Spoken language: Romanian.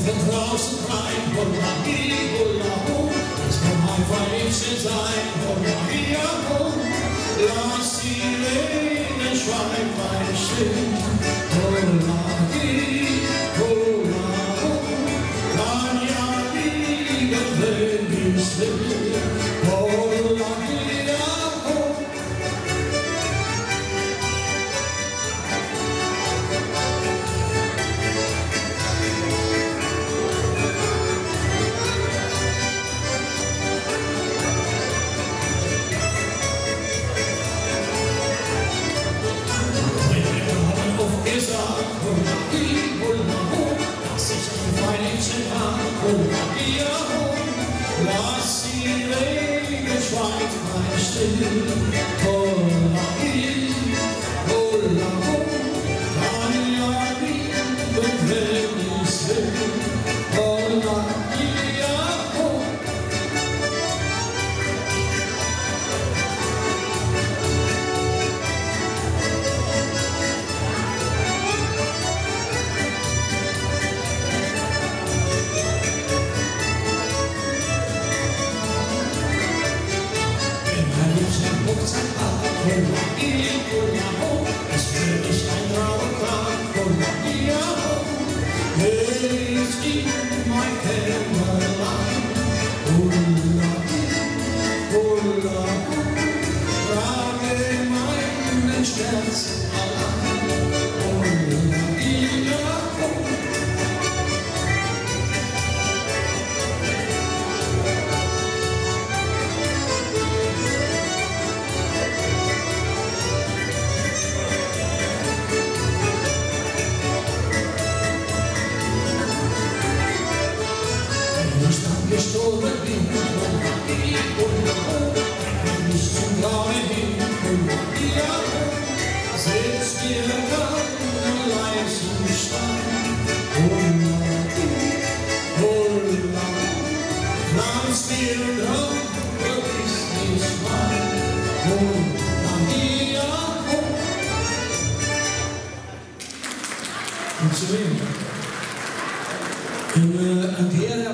von draußen rein, Holla hi, Holla ho, es kommt einfach Liebchen sein, Holla hi, ho, lass die Regen Schweiflein stehen, Holla hi, Holla ho, kann ja liegen, wenn ich's will, Holla hi, ho. Holla hi, Holla ho, lass ich ein Feinchen an, Holla hi, ho, lass die Regen Schweiflein still, Holla hi, Holla ho, kann ja lieben, wenn ich's will, Holla hi, ho. Holla hi, Holla ho, es wird nicht ein Trauertag, Holla hi, ho, ich in mein Kämmerlein, Holla hi, Holla ho, trage meinen Schmerz allein, Holla hi, ho. Gestorben bin, Holla hi, Holla ho, wenn ich zum Grauen hin, Holla hi, ho, setz dir keinen leisen Stein, Holla hi, Holla ho, pflanz dir Rauch, ist nicht mein, Holla hi, ho. Muito bem. Anterior